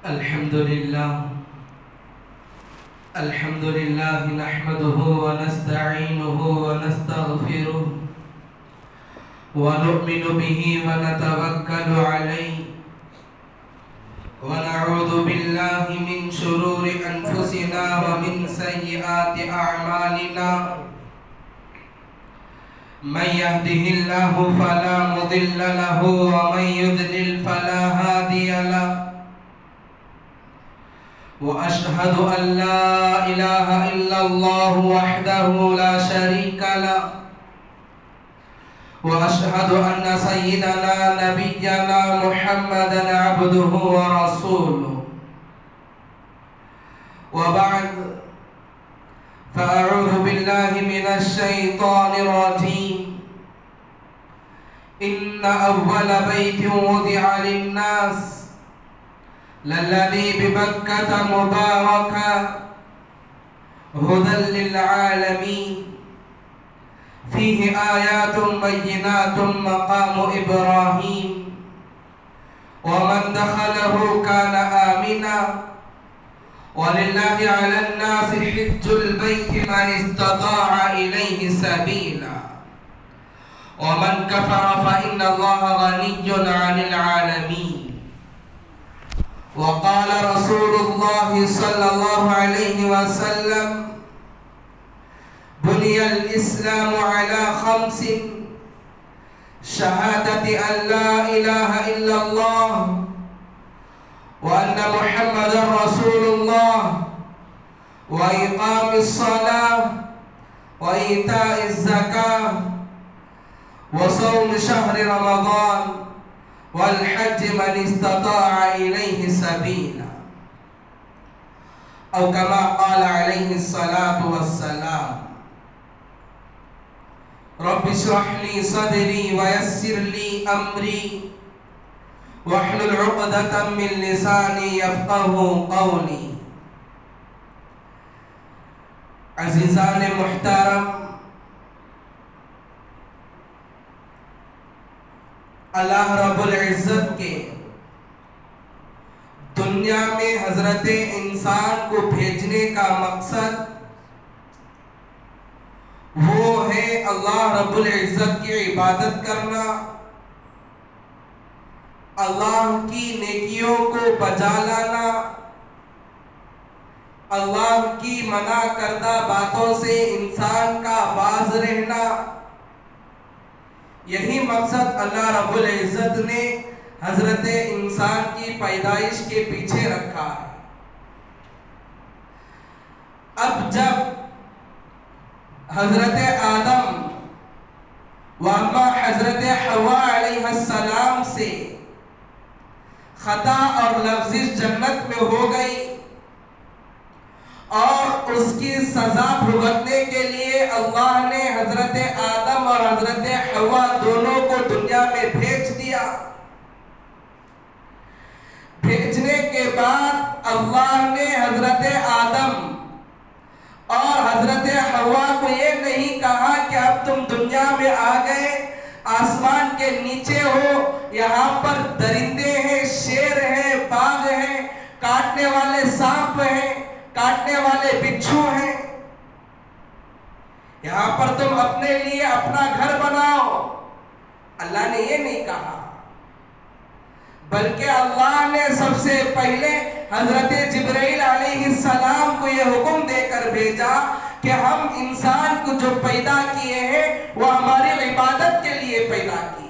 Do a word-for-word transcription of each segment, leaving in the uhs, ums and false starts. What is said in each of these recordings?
अल्हम्दुलिल्लाह अल्हम्दुलिल्लाह नहमदुहु व नस्तईनुहु व नस्तगफिरुह व नु'मिनु बिही व नतवक्कलु अलैहि व नऊज़ु बिल्लाहि मिन शुरूरि अनफुसिना व मिन सय्यिआति अअमालिना मन यहदिहिल्लाहु फला मुदिल्ल लहु व मन युद्लिल फला हादिय लहु व अशहदु अन ला इलाहा इल्लल्लाहु वहदहु ला शरीका लहु व अशहदु अन्न सय्यिदना नबिय्यना मुहम्मदन अब्दुहु व रसूलुहु व बअद फ़अऊज़ु बिल्लाहि मिनश शैतानिर रजीम इन्न अव्वल बैतिन वुदिअ लिन्नास लल्लज़ी बिबक्कता मुबारकन हुदल लिल आलमीन फ़ीहि आयातुन बय्यिनातुन मक़ामु इब्राहीम व मन दख़लहु कान आमिना वलिल्लाहि अलन नासि हिज्जुल बैति मन इस्तताअ इलैहि सबीला व मन कफ़र फ़इन्नल्लाहा गनिय्युन अनिल आलमीन वक़ाल रसूलुल्लाहि सल्लल्लाहु अलैहि वसल्लम बुनियल इस्लामु अला खम्सिन शहादति अन ला इलाहा इल्लल्लाह व अन्न मुहम्मदर रसूलुल्लाह व इक़ामिस सलाह व ईताइज़ ज़काह व सौम शहर रमज़ान वल हज मन इस्तताअ इलैहि सबीला औ कमा क़ाल अलैहि सलातु वस्सलाम रब्बि इश्रह ली सदरी व यस्सिर ली अमरी वहलुल उक़दतम मिन लिसानी यफ़क़हू क़ौली। अज़ीज़ान मुहतरम, अल्लाह रब्बुल इज़्ज़त के दुनिया में हजरत इंसान को भेजने का मकसद वो है अल्लाह रब्बुल इज़्ज़त की इबादत करना, अल्लाह की नेकियों को बजा लाना, अल्लाह की मना करदा बातों से इंसान का बाज रहना। यही मकसद अल्लाह रब्बुल इज़्ज़त ने हजरत इंसान की पैदाइश के पीछे रखा है। अब जब हजरत आदम व अम्मा हजरत हव्वा अलैहिस्सलाम से खता और लग़्ज़िश जन्नत में हो गई और उसकी सजा भुगतने के लिए अल्लाह ने हजरत आदम और हजरत हव्वा दोनों को दुनिया में भेज दिया। भेजने के बाद अल्लाह ने हजरत आदम और हजरत हव्वा को ये नहीं कहा कि अब तुम दुनिया में आ गए, आसमान के नीचे हो, यहाँ पर दरिंदे हैं, शेर हैं, बाघ हैं, काटने वाले सांप हैं, काटने वाले बिच्छू हैं, यहां पर तुम अपने लिए अपना घर बनाओ। अल्लाह ने ये नहीं कहा, बल्कि अल्लाह ने सबसे पहले हजरत जिब्राइल अलैहिस्सलाम को यह हुक्म देकर भेजा कि हम इंसान को जो पैदा किए हैं वो हमारी इबादत के लिए पैदा किए,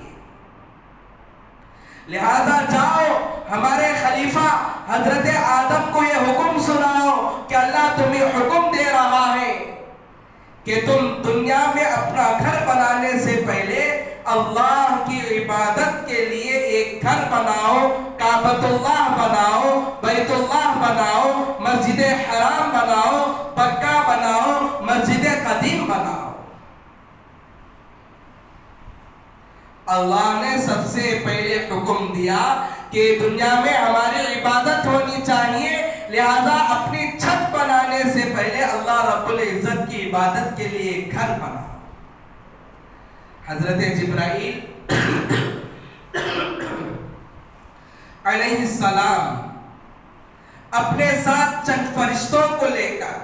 लिहाजा जाओ हमारे खलीफा हजरत आदम को यह हुक्म सुनाओ कि अल्लाह तुम्हें हुक्म दे रहा है कि तुम दुनिया में अपना घर बनाने से पहले अल्लाह की इबादत के लिए एक घर बनाओ, काबतुल्लाह बनाओ, बैतुल्लाह बनाओ, मस्जिद हराम बनाओ, मक्का बनाओ, मस्जिद कदीम बनाओ। अल्लाह ने सबसे पहले हुक्म दिया कि दुनिया में हमारी इबादत होनी चाहिए, लिहाजा अपनी छत बनाने से पहले अल्लाह रब्बुल इज़्ज़त की इबादत के लिए घर बनाओ। हजरत जिब्राइल अलैहिस्सलाम अपने साथ चंद फरिश्तों को लेकर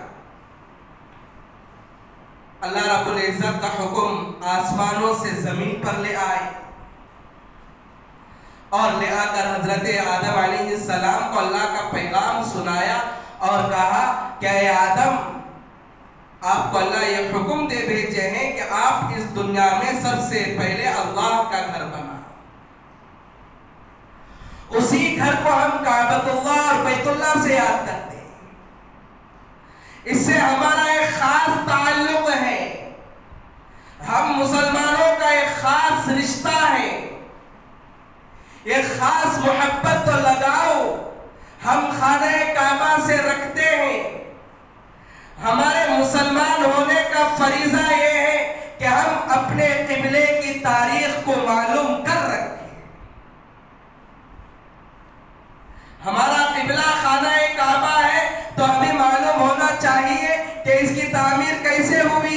अल्लाह रब्बुल इज्जत का हुक्म आसमानों से जमीन पर ले आए और ले आकर हजरत आदम अलैहिस्सलाम को अल्लाह का पैगाम सुनाया और कहा क्या ये आदम, आपको अल्लाह ये हुक्म दे भेजे हैं कि आप इस दुनिया में सबसे पहले अल्लाह का घर बना। उसी घर को हम काबतुल्लाह और बैतुल्लाह से याद करते हैं। इससे हमारा एक खास ताल्लुक है, हम मुसलमानों का एक खास रिश्ता है, एक खास मोहब्बत तो लगाओ हम खाने काबा से रखते हैं। हमारे मुसलमान होने का फरीजा ये है कि हम अपने किबले की तारीख को मालूम कर रखें। हमारा किबला खाना काबा है तो हमें मालूम होना चाहिए कि इसकी तामीर कैसे हुई,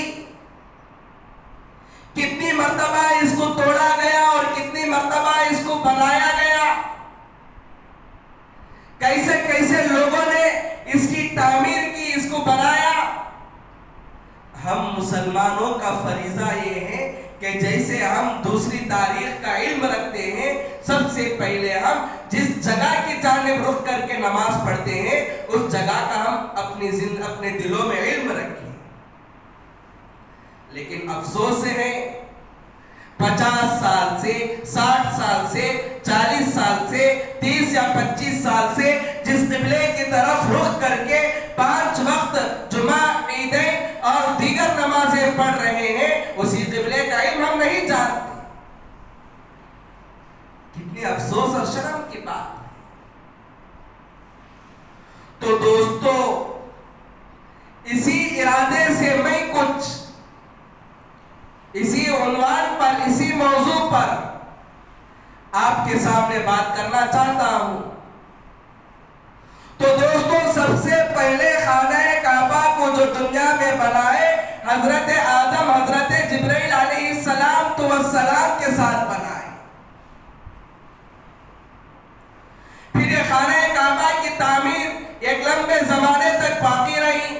कितनी मर्तबा इसको तोड़ा गया और कितनी मर्तबा इसको बनाया गया, कैसे कैसे लोगों ने इसकी तामीर की, इसको बनाया। हम मुसलमानों का फरीजा ये है कि जैसे हम दूसरी तारीख का इल्म रखते हैं, सबसे पहले हम जिस जगह की जानिब रुख करके नमाज पढ़ते हैं उस जगह का हम अपनी जिंदगी अपने दिलों में इल्म रखें। लेकिन अफसोस है पचास साल से, साठ साल से, चालीस साल से, तीस या पच्चीस साल से जिस किबले की तरफ रुख करके पांच वक्त जुमा, ईदें और दीगर नमाजें पढ़ रहे हैं, उसी किबले का इल्म हम नहीं जानते। कितनी अफसोस और शर्म की बात है। तो दोस्तों, इसी इरादे से मैं कुछ इसी उन्वान पर, इसी मौजू पर आपके सामने बात करना चाहता हूं। तो दोस्तों, सबसे पहले खाना काबा को जो दुनिया में बनाए हजरत आदम, हजरत जिब्राइल अलैहिस्सलाम तो वस्सलाम के साथ बनाए। फिर ये खाना काबा की तामीर एक लंबे जमाने तक बाकी रही।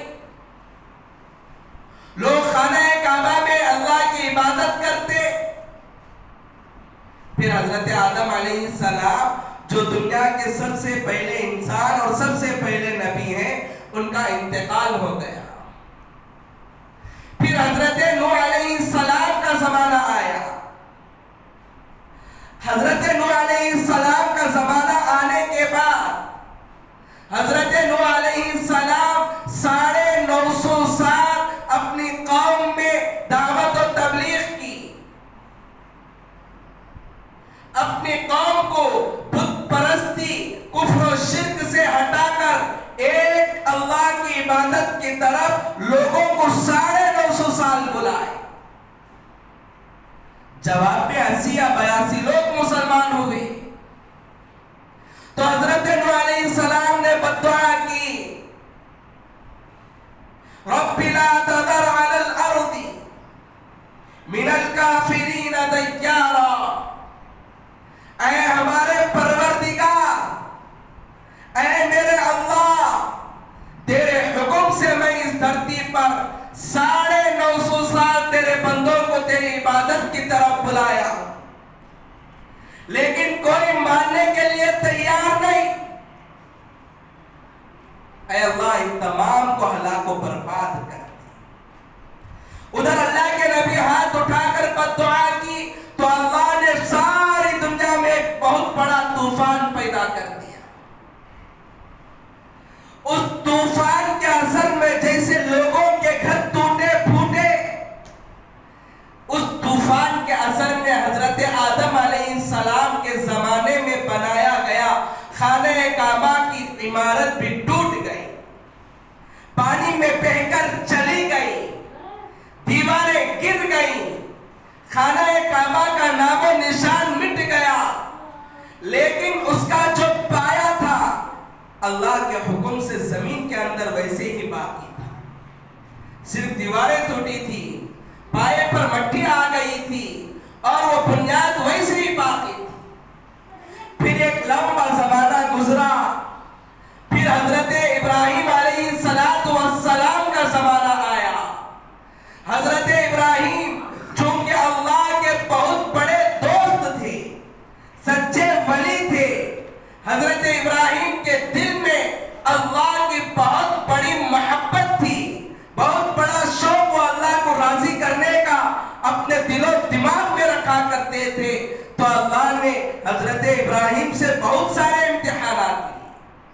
लोग खाना काबा में अल्लाह की इबादत करते। फिर हजरत आदम अलैहिस्सलाम जो दुनिया के सबसे पहले इंसान और सबसे पहले नबी हैं, उनका इंतकाल हो गया। फिर हजरत नूह अलैहिस्सलाम का जमाना आया। हजरत नूह अलैहिस्सलाम का जमाना आने के बाद हजरत नूह अलैहिस्सलाम साढ़े नौ सौ साल अपनी कौम में दावत और तबलीग की, अपनी कौम को बुत परस्ती, कुफ्र और शिर्क से हटाकर एक अल्लाह की इबादत की तरफ लोगों को साढ़े नौ सौ साल बुलाए। जवाब में अस्सी या बयासी लोग मुसलमान हुए। तो हजरत नूह अलैहिस्सलाम ने बद्दुआ की, रब्बी ला तज़र अलल अर्दी मिनल काफिरीन दय्यारा। ऐ हमारे परवरदिगार, ऐ मेरे अल्लाह, तेरे हुक्म से मैं इस धरती पर साढ़े नौ सौ साल तेरे बंदों को तेरी इबादत की तरफ बुलाया, लेकिन कोई मानने के लिए तैयार नहीं। ऐ अल्लाह, इन तमाम को हलाको बर्बाद कर दे। उधर अल्लाह के नबी हाथ उठाकर बद्दुआ की तो अल्लाह ने सारी दुनिया में एक बहुत बड़ा तूफान पैदा कर दिया। उस तूफान के असर में जैसे लोगों के घर टूटे फूटे, उस तूफान के असर में हजरत आदम अलैहिस्सलाम के जमाने में बनाया गया खाने काबा की इमारत भी टूट गई, पानी में बहकर चली गई, दीवारें गिर गई, खाना काबा का नामो निशान मिट गया। लेकिन उसका जो पाया था अल्लाह के हुक्म से जमीन के अंदर वैसे ही बाकी था। सिर्फ दीवारें टूटी थी, पाए पर मट्टी आ गई थी और वो बुनियाद वैसे ही बाकी थी। फिर एक लंबा जमाना गुजरा। फिर हजरत हजरत इब्राहिम के दिल में अल्लाह की बहुत बड़ी मोहब्बत थी, बहुत बड़ा शौक वो अल्लाह को राजी करने का अपने दिलो दिमाग में रखा करते थे। तो अल्लाह ने हजरत इब्राहिम से बहुत सारे इम्तिहानात दिए।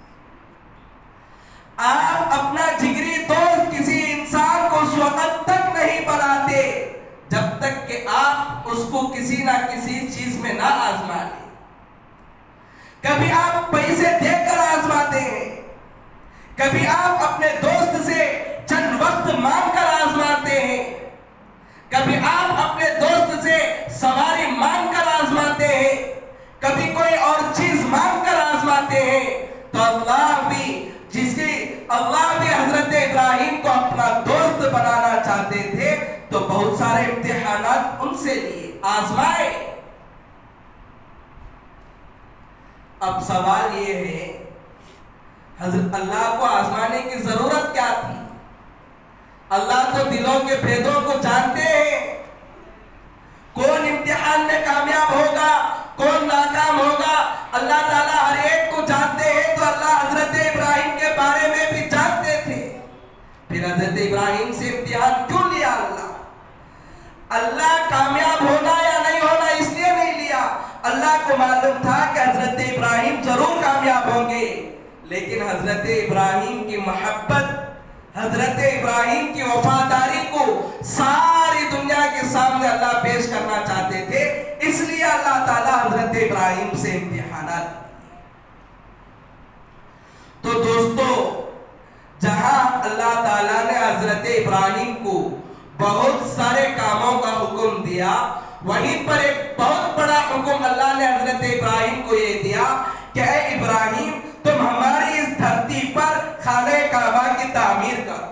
आप अपना जिगरी दोस्त किसी इंसान को उस वक्त तक नहीं बनाते जब तक कि आप उसको किसी ना किसी चीज में ना आजमा लें। कभी आप पैसे देकर आजमाते हैं, कभी आप अपने दोस्त से चंद वक्त मांगकर आजमाते हैं, कभी आप अपने दोस्त से सवारी मांगकर आजमाते हैं, कभी कोई और चीज मांगकर आजमाते हैं। तो अल्लाह भी जिसकी अल्लाह भी हजरत इब्राहिम को अपना दोस्त बनाना चाहते थे तो बहुत सारे इम्तिहानात उनसे लिए, आजमाए। अब सवाल ये है, हजरत अल्लाह को आजमाने की जरूरत क्या थी? अल्लाह तो दिलों के भेदों को जानते हैं। कौन इम्तिहान में कामयाब होगा, कौन नाकाम होगा, अल्लाह ताला हर एक को जानते हैं। तो अल्लाह हजरत इब्राहिम के बारे में भी जानते थे, फिर हजरत इब्राहिम से इम्तिहान क्यों लिया? अल्लाह अल्लाह कामयाब होना या नहीं होना इसलिए नहीं लिया। अल्लाह को मालूम था कि हजरत इब्राहिम जरूर कामयाब होंगे, लेकिन हजरत इब्राहिम की मोहब्बत, हजरत इब्राहिम की वफादारी को सारी दुनिया के सामने अल्लाह पेश करना चाहते थे, इसलिए अल्लाह ताला हजरत इब्राहिम से इम्तिहानात। तो दोस्तों, जहां अल्लाह ताला ने हजरत इब्राहिम को बहुत सारे कामों का हुक्म दिया, वहीं पर एक बहुत बड़ा हुक्म अल्लाह ने हजरत इब्राहिम को ये दिया कि ऐ इब्राहिम, तुम हमारी इस धरती पर खाने काबा की तामीर करो।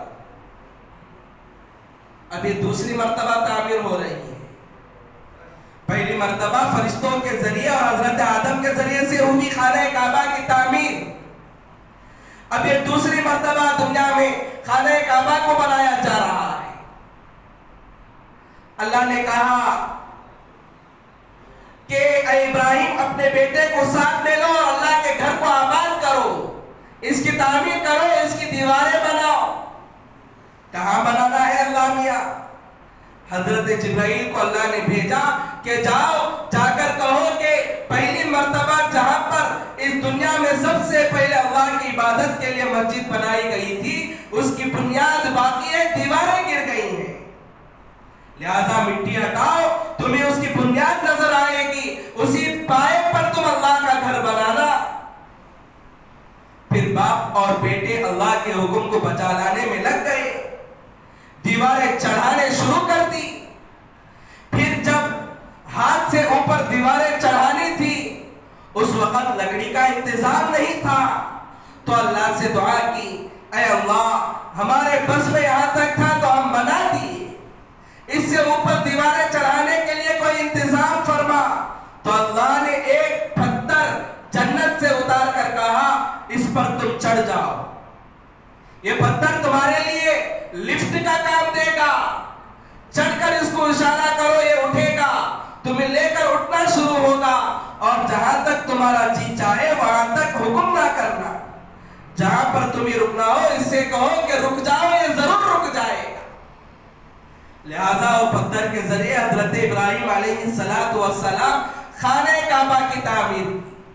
अभी दूसरी मर्तबा तामीर हो रही है। पहली मर्तबा फरिश्तों के जरिए और हजरत आदम के जरिए से हुई खाने काबा की तामीर। अब ये दूसरी मर्तबा दुनिया में खाने काबा को बनाया जा रहा है। अल्लाह ने कहा कि इब्राहिम अपने बेटे को साथ ले लो और अल्लाह के घर को आबाद करो, इसकी तामीर करो, इसकी दीवारें बनाओ। कहां बनाना है अल्लाह मियां? हजरत जिब्राइल को अल्लाह ने भेजा कि जाओ जाकर कहो कि पहली मर्तबा जहां पर इस दुनिया में सबसे पहले अल्लाह की इबादत के लिए मस्जिद बनाई गई थी, उसकी बुनियाद बाकी है, दीवारें गिर गई हैं, लिहाजा मिट्टी हटाओ, तुम्हें उसकी बुनियाद नजर आएगी, उसी पाए पर तुम अल्लाह का घर बनाना। फिर बाप और बेटे अल्लाह के हुक्म को बचा लाने में लग गए, दीवारें चढ़ाने शुरू कर दी। फिर जब हाथ से ऊपर दीवारें चढ़ानी थी, उस वक्त लकड़ी का इंतजाम नहीं था, तो अल्लाह से दुआ की, ऐ अल्लाह हमारे बस में यहां तक था तो हम बना दिए, इससे ऊपर दीवारें चढ़ाने के लिए कोई इंतजाम फरमा। तो अल्लाह ने एक पत्थर जन्नत से उतार कर कहा, इस पर तुम चढ़ जाओ, ये पत्थर तुम्हारे लिए लिफ्ट का काम देगा, चढ़कर इसको इशारा करो, ये उठेगा, तुम्हें लेकर उठना शुरू होगा, और जहां तक तुम्हारा जी चाहे वहां तक हुक्म ना करना, जहां पर तुम्हें रुकना हो इससे कहो कि रुक जाओ, ये जरूर रुक जाएगा। लिहाजा वो पत्थर के जरिए हजरत इब्राहिम अलैहिस्सलातु वस्सलाम खाने काबा की तामीर।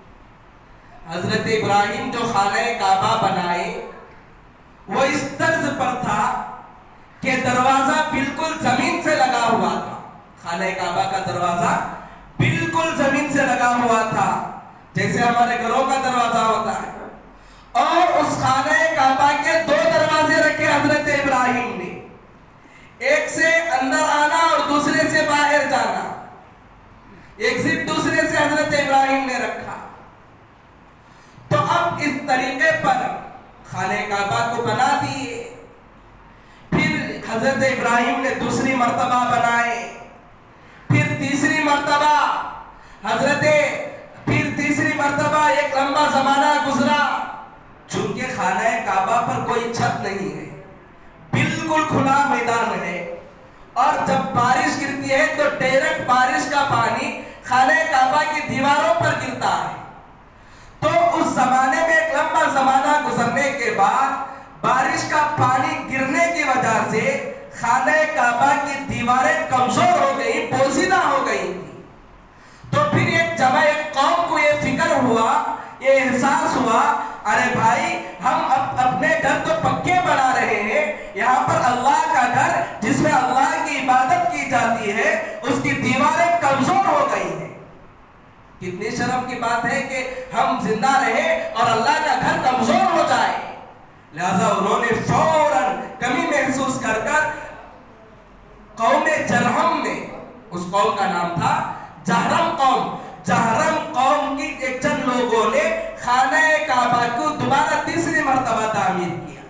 हजरत इब्राहिम जो खाने काबा बनाए वो इस तर्ज पर था कि दरवाजा बिल्कुल जमीन से लगा हुआ था, खाने काबा का दरवाजा बिल्कुल जमीन से लगा हुआ था, जैसे हमारे घरों का दरवाजा होता है। और उस खाने काबा के दो दरवाजे रखे हजरत इब्राहिम ने, एक से अंदर आना और दूसरे से बाहर जाना, एग्जिट दूसरे से हजरत इब्राहिम ने रखा। तो अब इस तरीके पर खाने काबा को बना दिए। फिर हजरत इब्राहिम ने दूसरी मर्तबा बनाए, फिर तीसरी मर्तबा हजरत फिर तीसरी मर्तबा एक लंबा जमाना गुजरा, चूंकि खाना काबा पर कोई छत नहीं है, बिल्कुल खुला मैदान है, और जब बारिश गिरती है तो डायरेक्ट बारिश का पानी खाने काबा की दीवारों पर गिरता है। तो गुजरने के बाद बारिश का पानी गिरने की वजह से खाने काबा की दीवारें कमजोर हो गई, पोशीदा हो गई थी। तो फिर एक जब एक कौम को ये फिक्र हुआ, ये एहसास हुआ, अरे भाई हम अप, अपने घर तो पक्के बना रहे हैं, यहाँ पर अल्लाह का घर जिसमें अल्लाह की इबादत की जाती है उसकी दीवारें कमजोर हो गई हैं। कितनी शर्म की बात है कि हम जिंदा रहे और अल्लाह का घर कमजोर हो जाए। लिहाजा उन्होंने फौरन कमी महसूस कर कर कौम जरहम में, उस कौम का नाम था जहरम कौम, जहरम कौम की एक चंद लोगों ने खाने काबा को दोबारा तीसरी मर्तबा तामीर किया।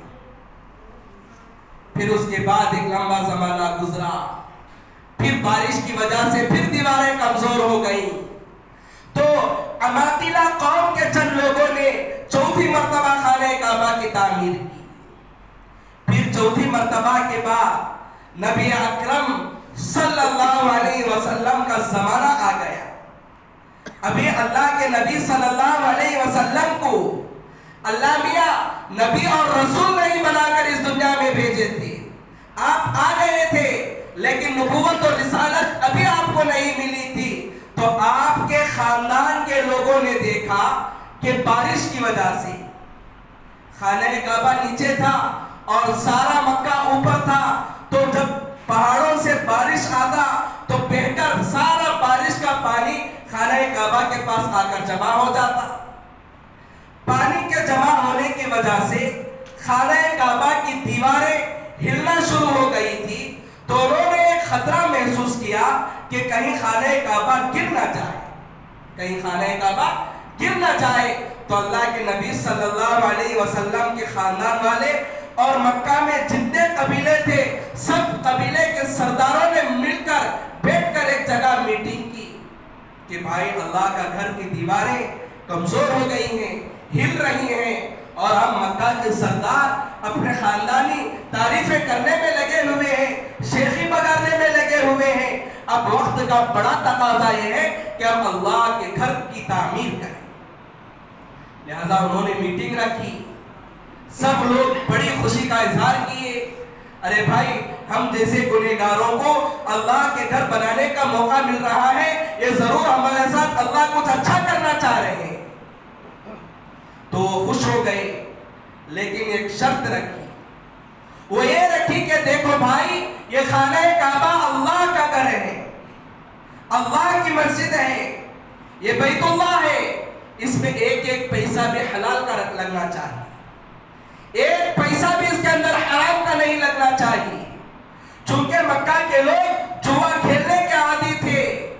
फिर उसके बाद एक लंबा जमाना गुजरा, फिर बारिश की वजह से फिर दीवारें कमजोर हो गई। तो अमातिला कौम के चंद लोगों ने चौथी मर्तबा खाने काबा की तामीर की। फिर चौथी मर्तबा के बाद नबी अकरम सल्लल्लाहु अलैहि वसल्लम का जमाना आ गया। अभी अल्लाह के नबी सल्लल्लाहु अलैहि वसल्लम को अल्लाह मियां नबी और रसूल नहीं बनाकर इस दुनिया में भेजे थे। आप आ गए थे लेकिन नबूवत और रिसालत अभी आपको नहीं मिली थी। तो आपके खानदान के लोगों ने देखा कि बारिश की वजह से खाने काबा नीचे था और सारा मक्का ऊपर था, तो जब पहाड़ों से बारिश आता तो बहकर सारा बारिश का पानी खाने काबा के पास आकर जमा हो जाता। पानी के जमा होने की वजह से खाने काबा की दीवारें हिलना शुरू हो गई थी। तो उन्होंने एक खतरा महसूस किया कि कहीं खाने काबा गिर ना जाए, कहीं खाने काबा गिर ना जाए। तो अल्लाह के नबी सल्लल्लाहु अलैहि वसल्लम के खानदान वाले और मक्का में जितने कबीले थे सब कबीले के सरदारों ने मिलकर बैठकर एक जगह मीटिंग की कि भाई अल्लाह का घर की दीवारें कमजोर हो गई हैं, हिल रही हैं और हम मक्का के सरदार अपने खानदानी तारीफें करने में लगे हुए हैं, शेखी बगाने में लगे हुए हैं। अब वक्त का बड़ा तकाजा ये है कि हम अल्लाह के घर की तामीर करें। लिहाजा उन्होंने मीटिंग रखी, सब लोग बड़ी खुशी का इजहार किए, अरे भाई हम जैसे गुनहगारों को अल्लाह के घर बनाने का मौका मिल रहा है, ये जरूर हमारे साथ अल्लाह कुछ अच्छा करना चाह रहे हैं। तो खुश हो गए, लेकिन एक शर्त रखी, वो ये रखी कि देखो भाई ये खाने काबा अल्लाह का घर है, अल्लाह की मस्जिद है, ये बैतुल्लाह है, इसमें एक एक पैसा भी हलाल का लगना चाहिए, एक पैसा भी इसके अंदर हराम का नहीं लगना चाहिए। चूंकि मक्का के लोग जुआ खेलने के आदी थे,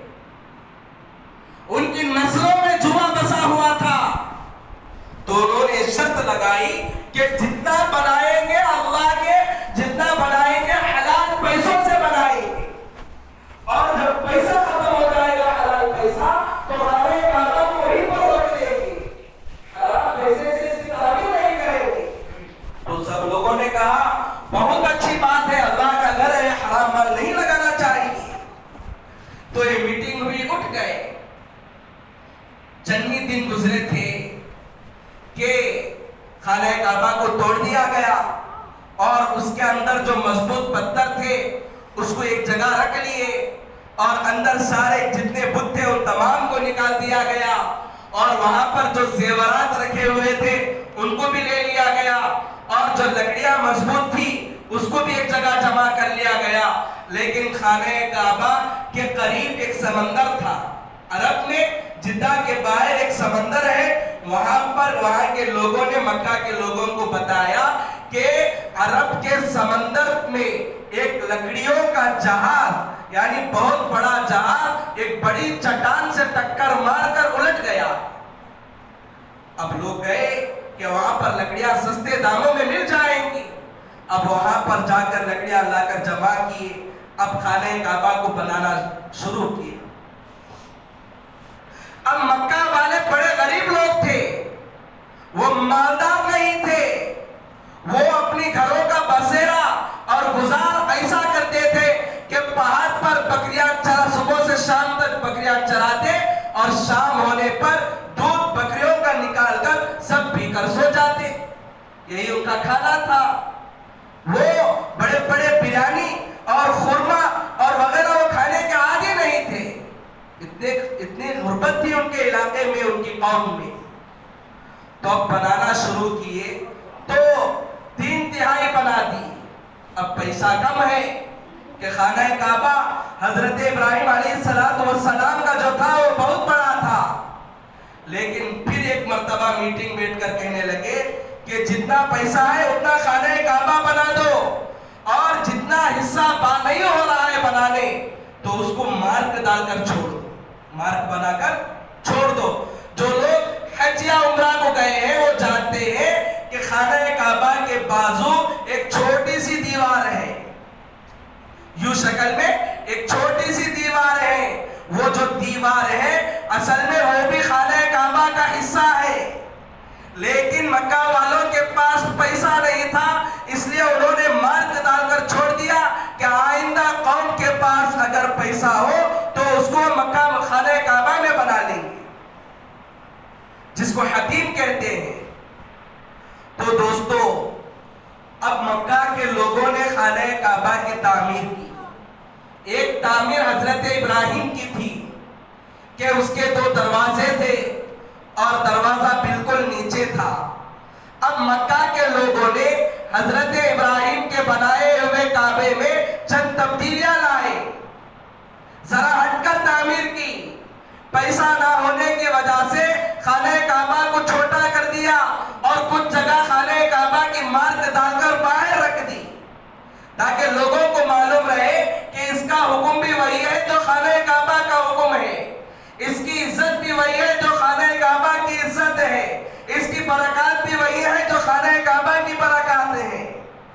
उनकी नस्लों में जुआ बसा हुआ था, तो उन्होंने शर्त लगाई कि जितना बनाएंगे अल्लाह के, जितना बनाएंगे हलाल पैसों से बनाएंगे, और जब पैसा खत्म हो जाएगा हलाल पैसा तो हमारे काबा को वहीं पर रोक देंगे, हराम पैसे से इसकी तामीर नहीं करेंगे। तो सब लोगों ने कहा बहुत अच्छी बात है, अल्लाह का घर है, हराम माल नहीं लगाना चाहिए। तो ये मीटिंग हुई, उठ गए। चंद ही दिन गुजरे थे कि खाने काबा को तोड़ दिया गया और उसके अंदर जो मजबूत पत्थर थे उसको एक जगह रख लिए और अंदर सारे जितने बुत थे उन तमाम को निकाल दिया गया और वहां पर जो जेवरात रखे हुए थे उनको भी ले लिया गया और जो लकड़ियां मजबूत थी उसको भी एक जगह जमा कर लिया गया। लेकिन खाने काबा के करीब एक समंदर था, अरब में जिद्दा के बाहर एक समंदर है, वहां पर वहां के लोगों ने मक्का के लोगों को बताया कि अरब के समंदर में एक लकड़ियों का जहाज यानी बहुत बड़ा जहाज एक बड़ी चट्टान से टक्कर मारकर उलट गया। अब लोग गए कि वहां पर लकड़ियां सस्ते दामों में मिल जाएंगी। अब वहां पर जाकर लकड़ियां लाकर जमा किए, अब खाने काबा को बनाना शुरू किए। अब मक्का वाले बड़े गरीब लोग थे, वो मालदार नहीं थे, वो अपनी घरों का बसेरा और गुजार ऐसा करते थे कि पहाड़ पर बकरियां चरा, सुबह से शाम तक बकरियां चराते और शाम होने पर दूध बकरियों का निकालकर सब पीकर सो जाते। यही उनका खाना था। वो बड़े बड़े बिरयानी और खुरमा और वगैरह वो खाने के आदी नहीं थे। इतने इतनी गुर्बत थी उनके इलाके में, उनकी कौम में। तो अब बनाना शुरू किए तो तीन तिहाई बना दी। अब पैसा कम है कि खाना काबा हजरत इब्राहिम अलैहिस्सलाम का जो था वो बहुत बड़ा था। लेकिन फिर एक मर्तबा मीटिंग बैठकर कहने लगे कि जितना पैसा है उतना खाना काबा बना दो, और जितना हिस्सा नहीं हो रहा है बनाने तो उसको मार्क डालकर छोड़ दो, मार्क बनाकर छोड़ दो। जो लोग हज या उम्रा को गए हैं वो जानते हैं कि खाना काबा के बाजू एक छोटी सी दीवार है, यूं शक्ल में एक छोटी सी दीवार है। वो जो दीवार है असल में वो भी खाना काबा का हिस्सा है। लेकिन मक्का वालों के पास पैसा नहीं था, इसलिए उन्होंने मार्क डालकर छोड़ दिया कि आइंदा कौम के पास अगर पैसा हो तो उसको मक्का खाना काबा में बना लेंगे, जिसको हतीम कहते हैं। तो दोस्तों, अब मक्का के लोगों ने खाना काबा की तामीर की। एक तामीर हजरत इब्राहिम की थी कि उसके दो दरवाजे थे और दरवाजा बिल्कुल नीचे था। अब मक्का के लोगों ने हजरत इब्राहिम के बनाए हुए काबे में चंद तब्दीलियां लाए, जरा हटकर तामीर की। पैसा ना होने की वजह से खाने काबा को छोटा कर दिया और कुछ जगह खाने काबा की मार्क डालकर बाहर रख दी, ताकि लोगों को मालूम रहे कि इसका हुक्म भी वही है जो खाने काबा का हुक्म है, इसकी इज्जत भी वही है जो खाने काबा की इज्जत है, इसकी बरकत भी वही है जो खाने काबा की बरकत है।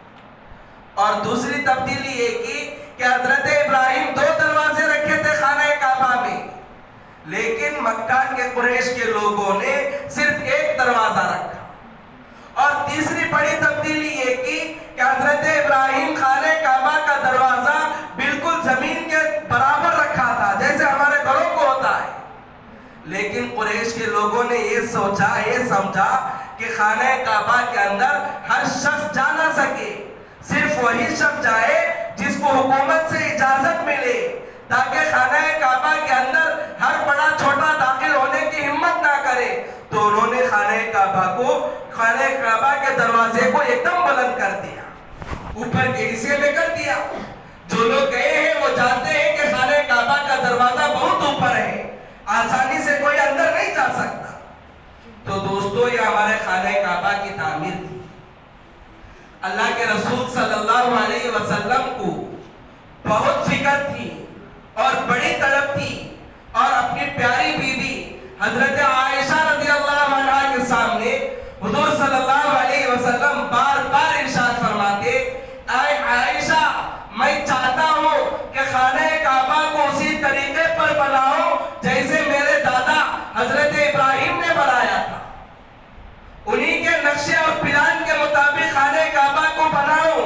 और दूसरी तब्दीली ये की कि हजरत इब्राहिम दो दरवाजे रखे थे खाने काबा में, लेकिन मक्का के कुरैश के लोगों ने सिर्फ एक दरवाजा रखा। और तीसरी बड़ी तब्दीली ये की कि हजरत इब्राहिम खाने काबा का दरवाजा बिल्कुल जमीन के बराबर रखा था, जैसे हमारे घरों को होता है। लेकिन कुरैश के लोगों ने ये सोचा, ये समझा कि खाने काबा के अंदर हर शख्स जा ना सके, सिर्फ वही शख्स जाए जिसको हुकूमत से इजाजत मिले, ताकि खाना काबा के अंदर हर बड़ा छोटा दाखिल होने की हिम्मत ना करे। तो उन्होंने खाने काबा को, खाने काबा के दरवाजे को एकदम बुलंद कर दिया, ऊपर के हिस्से में कर दिया। जो लोग गए हैं वो जानते हैं कि खाने काबा का दरवाजा बहुत ऊपर है, आसानी से कोई अंदर नहीं जा सकता। तो दोस्तों, ये हमारे खाने काबा की तामीर थी। अल्लाह के रसूल सल्लल्लाहु अलैहि वसल्लम को बहुत फिक्र थी और बड़ी तड़प थी, और अपनी प्यारी बीवी हजरत आयशा रज़ियल्लाहु अन्हा के सामने हुजूर सल्लल्लाहु अलैहि वसल्लम बार बार इरशाद फरमाते, आय आयशा, मैं चाहता हूँ कि खाने काबा को उसी तरीके पर बनाओ जैसे मेरे दादा हजरत इब्राहिम ने बनाया था, उन्हीं के नक्शे और प्लान के मुताबिक खाने काबा को बनाओ।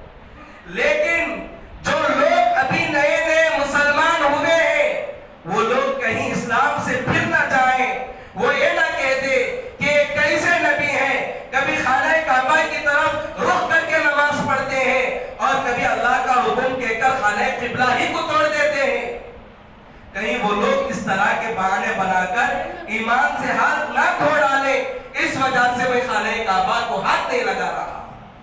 लेकिन जो लोग अभी नए नए मुसलमान हुए हैं वो लोग कहीं इस्लाम से फिर ना जाएं, वो ये ना कह दे कि कैसे नबी हैं, कभी खाने काबा की तरफ रुख करके नमाज पढ़ते हैं और कभी अल्लाह का हुक्म कहकर खाने किबला ही को तोड़ देते हैं। कहीं वो लोग इस तरह के बहाने बनाकर ईमान से हाथ ना धो डाले, इस वजह से मैं खाने काबा को हाथ नहीं लगा रहा।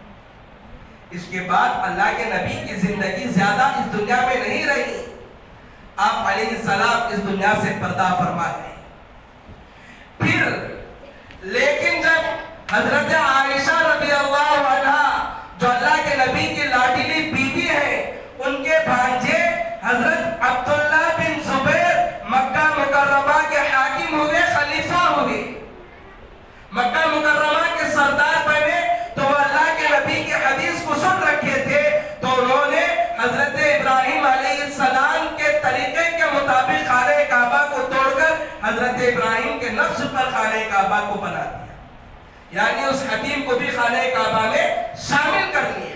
इसके बाद अल्लाह के नबी की जिंदगी ज्यादा इस दुनिया में नहीं रही, आप अलैहिस्सलाम इस दुनिया से पर्दा फरमा गए। फिर लेकिन जब हजरत आयशा रज़ियल्लाहु अन्हा, जो अल्लाह के नबी की लाडली बीवी है, उनके भांजे हजरत अब्दुल्ला बिन जुबैर मक्का मुकर्रमा के हाकिम हुए, खलीफा हुए, मक्का मुकर्रमा के सरदार बने, तो अल्लाह के नबी की हदीस को सुन रखे थे, तो उन्होंने हजरत इब्राहिम अलैहिस्सलाम के तरीके के मुताबिक खाने काबा को तोड़कर हजरत इब्राहिम के नक्श पर खाने काबा को बना दिया, यानी उस हकीम को भी खाने काबा में शामिल कर लिया।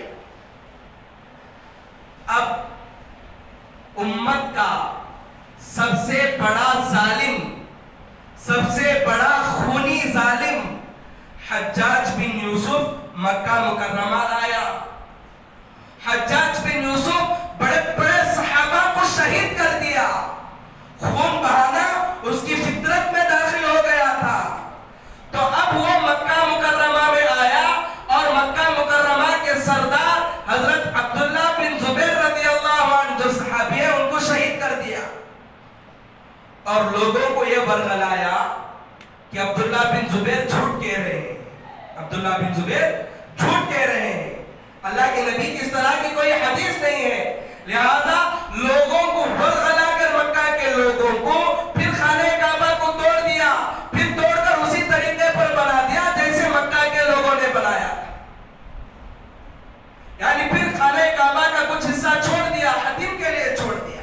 अब उम्मत का सबसे बड़ा जालिम, सबसे बड़ा खूनी जालिम हज्जाज बिन यूसुफ मक्का मुकर्रमा आया। हज्जाज बिन यूसुफ बड़े बड़े सहाबा को शहीद कर दिया। खून बहाना उसकी फितरत में दाखिल हो गया था। तो अब वो मक्का मुकर्रमा में आया और मक्का मुकर्रमा के सरदार हजरत अब्दुल्ला बिन जुबैर रज़ियल्लाहु अन्हु जो सहाबी है उनको शहीद कर दिया। और लोगों को यह बरगलाया कि अब्दुल्ला बिन जुबैर झूठ कह रहे हैं, अब्दुल्ला बिन जुबैर झूठ कह रहे हैं। अल्लाह के नबी की इस तरह की कोई हदीस नहीं है। लिहाजा लोगों को बरगला कर मक्का के लोगों को फिर खाने काबा को तोड़ दिया, फिर तोड़कर उसी तरीके पर बना दिया जैसे मक्का के लोगों ने बनाया। यानी फिर खाने काबा का कुछ हिस्सा छोड़ दिया, हदीम के लिए छोड़ दिया।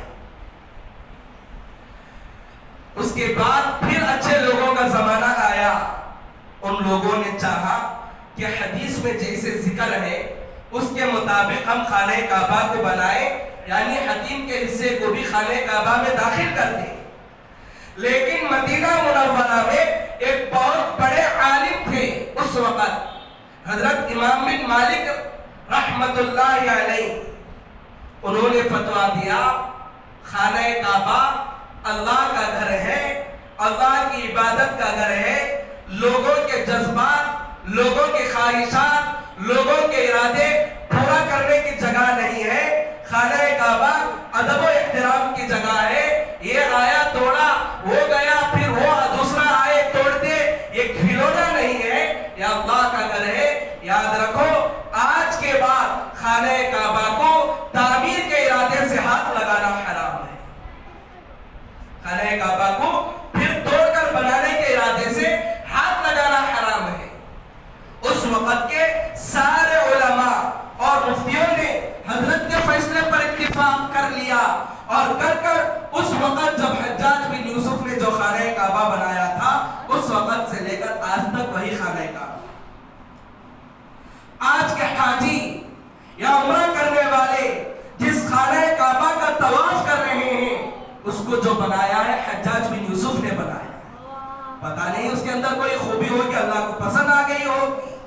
उसके बाद फिर अच्छे लोगों का जमाना आया। उन लोगों ने चाहा कि हदीस में जैसे जिक्र है उसके मुताबिक हम खाने काबा को बनाए, यानी हदीम के हिस्से को भी खाने काबा में दाखिल कर दें। लेकिन मदीना मुनव्वरा में एक बहुत बड़े आलिम थे उस वक्त, हजरत इमाम बिन मालिक रहमतुल्लाहि अलैहि। उन्होंने फतवा दिया खाने काबा अल्लाह का घर है, अल्लाह की इबादत का घर है। लोगों के जज्बात, लोगों के ख्वाहिशात, लोगों के इरादे पूरा करने की जगह नहीं है। खाने काबा अदब व एहतराम की जगह है। ये आया तोड़ा वो गया, फिर वो दूसरा आए तोड़ दे, ये खिलौना नहीं है, ये अल्लाह का घर है। याद रखो आज के बाद खाने काबा को तामीर के इरादे से हाथ लगाना हराम है। खाने काबा को फिर तोड़कर बनाने के इरादे से हाथ लगाना हराम है। उस वक्त के सारे उलमा और मुफ्तियों ने हजरत के फैसले पर इत्तिफाक कर लिया और कर कर उस वक्त जब हज्जाज बिन यूसुफ ने जो खाने काबा बनाया था उस वक्त से लेकर आज तक वही खाने काबा। आज के हाजी या उम्रा करने वाले जिस खाने काबा का तवाफ कर रहे हैं उसको जो बनाया है हज्जाज बिन यूसुफ ने बनाया। पता नहीं उसके अंदर कोई खूबी हो कि अल्लाह को पसंद आ गई हो।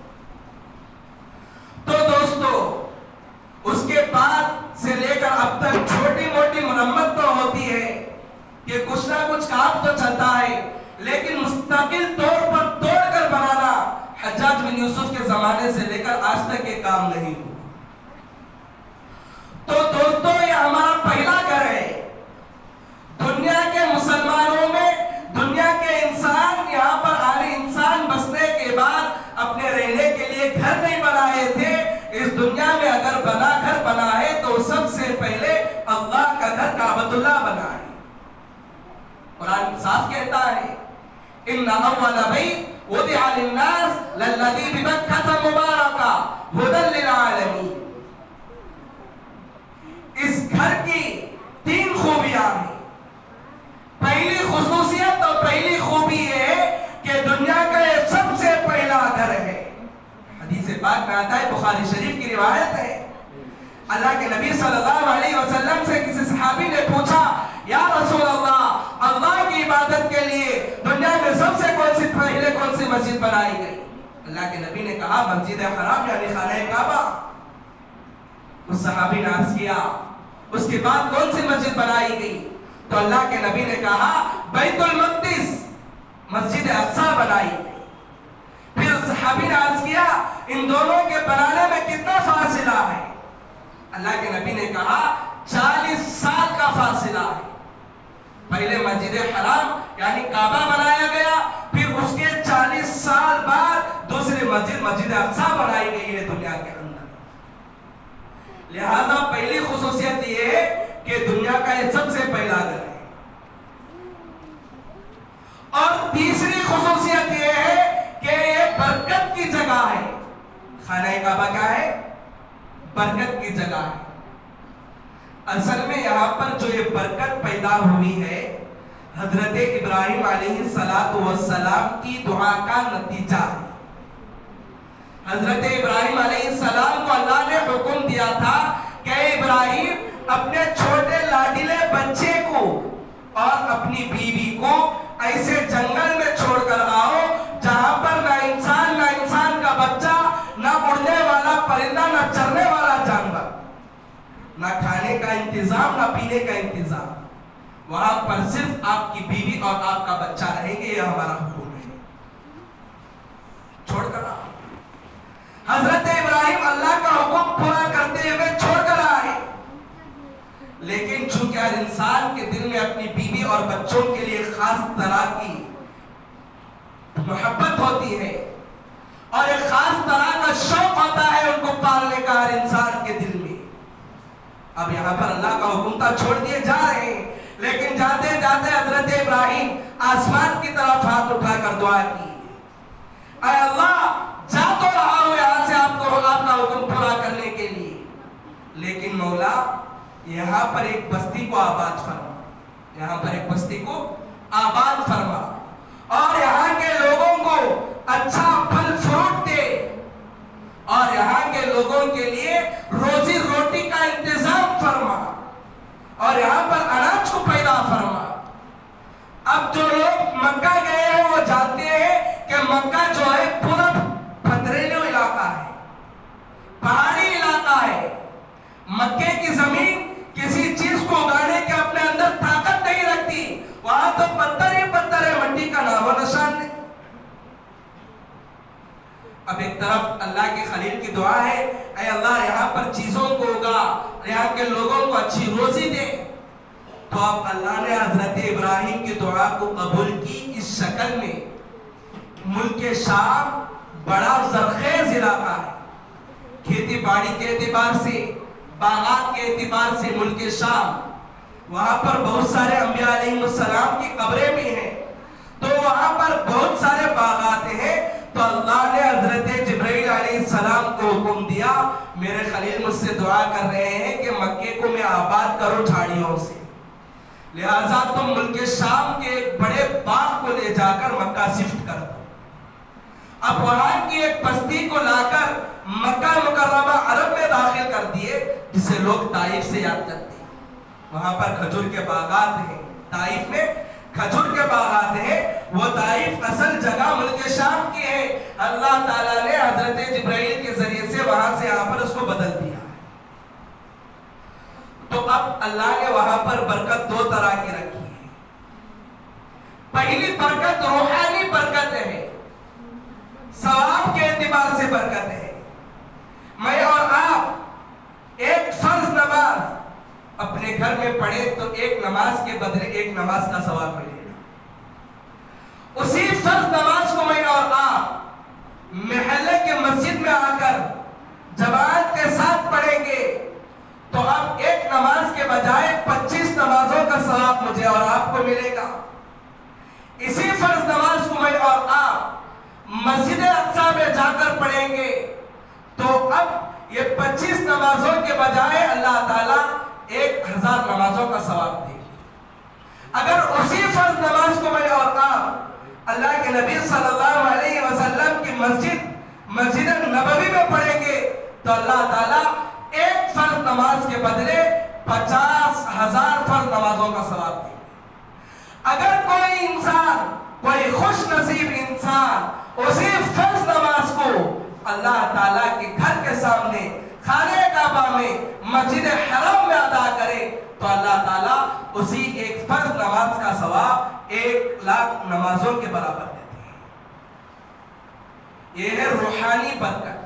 तो दोस्तों उसके बाद से लेकर अब तक छोटी मोटी मरम्मत तो होती है कि कुछ ना कुछ काम तो चलता है, लेकिन मुस्तकिल तौर पर तोड़कर बनाना हज्जाज बिन यूसुफ के जमाने से लेकर आज तक ये काम नहीं हुआ। तो दोस्तों ये हमारा पहला घर है। दुनिया के मुसलमानों में दुनिया के इंसान यहाँ पर आने इंसान बसने के बाद अपने रहने के लिए घर नहीं बनाए थे। इस दुनिया में अगर बना घर बना है तो सबसे पहले अल्लाह का घर काबतुल्लाह बना है। कुरान साफ कहता है इन्ना अव्वल बैत वुदिअ लिन्नास लल्लज़ी बिबक्कता मुबारका हुदल लिल आलमीन। इस घर की तीन खूबियां हैं। पहली खुसूसियत और पहली खूबी है कि दुनिया का ये सबसे पहला घर है। हदीस पाक में आता है, बुखारी शरीफ की रिवायत है, अल्लाह के नबी सल्लल्लाहु अलैहि वसल्लम से किसी सहाबी ने पूछा या रसूल अल्लाह, अल्लाह की इबादत के लिए दुनिया में सबसे कौन सी पहले कौन सी मस्जिद बनाई गई? अल्लाह के नबी ने कहा मस्जिद हराम यानी खाने काबा। उस सहाबी ने अर्ज किया उसके बाद कौन सी मस्जिद बनाई गई? तो अल्लाह के नबी ने कहा बैतुल मक़दिस मस्जिद अक़सा बनाई गई। फिर सहाबी ने अर्ज किया इन दोनों के बनाने में कितना फासिला है? अल्लाह के नबी ने कहा चालीस साल का फासिला है। पहले मस्जिद हराम यानी काबा बनाया गया, फिर उसके चालीस साल बाद दूसरी मस्जिद मस्जिद अक़सा बनाई गई है दुनिया के अंदर। लिहाजा पहली खुसूसियत ये है कि दुनिया का ये सबसे पहला घर है। और तीसरी खुसूसियत ये है कि ये बरकत की जगह है। खाना काबा क्या है? बरकत की जगह है। असल में यहाँ पर जो ये बरकत पैदा हुई है हजरत इब्राहिम अलैहिस्सलातु वस्सलाम की दुआ का नतीजा है। हजरत इब्राहिम अलैहिस्सलाम को अल्लाह ने हुक्म दिया था कि इब्राहिम अपने छोटे लाडीले बच्चे को और अपनी बीवी को ऐसे जंगल में छोड़कर आओ जहां पर ना इंसान ना इंसान का बच्चा ना उड़ने इंतजाम ना पीने का इंतजाम, वहां पर सिर्फ आपकी बीवी और आपका बच्चा रहेंगे। यह हमारा हुक्म है, छोड़कर आओ। हजरत इब्राहिम अल्लाह का हुक्म पूरा करते हुए छोड़कर आए, लेकिन चूंकि हर इंसान के दिल में अपनी बीवी और बच्चों के लिए खास तरह की मोहब्बत होती है और एक खास तरह का शौक होता है उनको पालने का हर इंसान के दिल में। अब यहाँ पर अल्लाह का हुक्म था, छोड़ दिए जा रहे हैं, लेकिन जाते जाते हजरत इब्राहिम आसमान की तरफ हाथ उठाकर दुआ की, ऐ अल्लाह जा तो रहा हूं यहां से आपको आपका हुक्म पूरा करने के लिए, लेकिन मौला यहाँ पर एक बस्ती को आबाद फरमा, यहाँ पर एक बस्ती को आबाद फरमा और यहाँ के लोगों को अच्छा फल फ्रूट दे और यहाँ के लोगों के लिए रोजी रोटी का इंतजाम फरमा और यहाँ पर अनाज को पैदा फरमा। अब जो लोग मक्का गए हैं वो जानते हैं कि मक्का जो है पूरा पथरीला इलाका है, पहाड़ी इलाका है। मक्के की जमीन किसी चीज को उगाने के अपने अंदर ताकत नहीं रखती, वहां तो पत्थर ही पत्थर है, मट्टी का नामो निशान नहीं। अब एक तरफ अल्लाह के खलील की दुआ है, ऐ अल्लाह यहाँ पर चीजों को उगा, यहाँ के लोगों को अच्छी रोजी दे। तो अब अल्लाह ने हजरत इब्राहिम की दुआ को कबूल की इस शक्ल में। मुल्क शाम बड़ा जरखेज इलाका है, खेती बाड़ी के एतबार से, बागात के एतबार से मुल्क शाम, वहां पर बहुत सारे अंबिया अलैहिस्सलाम की कब्रें भी हैं, तो वहां पर बहुत सारे बागात हैं। तो अल्लाह ने हजरत जिब्राइल अलैहिस्सलाम को हुक्म दिया, मेरे खलील मुझसे दुआ कर रहे हैं कि मक्के को मैं आबाद करो झाड़ियों से, लिहाजा तुम मुल्क शाम के एक बड़े बाग को ले जाकर मक्का शिफ्ट कर दो। अब वहां की एक बस्ती को लाकर मक्का मुकर्रमा अरब में दाखिल कर दिए, जिसे लोग ताइफ से याद करते हैं। वहां पर खजूर के बागात हैं, ताइफ में खजूर के बागात हैं। वो ताइफ असल जगह मुल्क शाम की है। अल्लाह ताला ने हजरत जिब्राइल के जरिए से वहां से यहाँ पर उसको बदल दिया। तो अब अल्लाह ने वहां पर बरकत दो तरह की रखी है। पहली बरकत रूहानी बरकत है, सवाब के एतबार से बरकत है। मैं और आप एक फर्ज नमाज अपने घर में पढ़े तो एक नमाज के बदले एक नमाज का सवाब मिलेगा। उसी फर्ज नमाज को मैं और आप महल्ले के मस्जिद में आकर जमात के साथ पढ़ेंगे तो अब एक नमाज के बजाय पच्चीस नमाजों का सवाब मुझे और आपको मिलेगा। इसी फर्ज नमाज को मैं और आप मस्जिद अक्सा में जाकर पढ़ेंगे तो अब ये पच्चीस नमाजों के बजाय अल्लाह ताला एक हजार नमाजों का सवाब देगी। अगर उसी फर्ज नमाज को मैं और आप अल्लाह के नबी सल्लल्लाहु अलैहि वसल्लम की मस्जिद मस्जिद नबवी में पढ़ेंगे तो अल्लाह ताला एक फर्ज नमाज के बदले पचास हजार फर्ज नमाजों का सवाब देगी। अगर कोई इंसान, कोई खुश नसीब इंसान उसी फर्ज नमाज को अल्लाह ताला के घर के सामने खाने काबा में मस्जिद हरम में अदा करे तो अल्लाह ताला उसी एक फर्ज नमाज का सवाब एक लाख नमाजों के बराबर देते हैं। यह है रूहानी बरकत।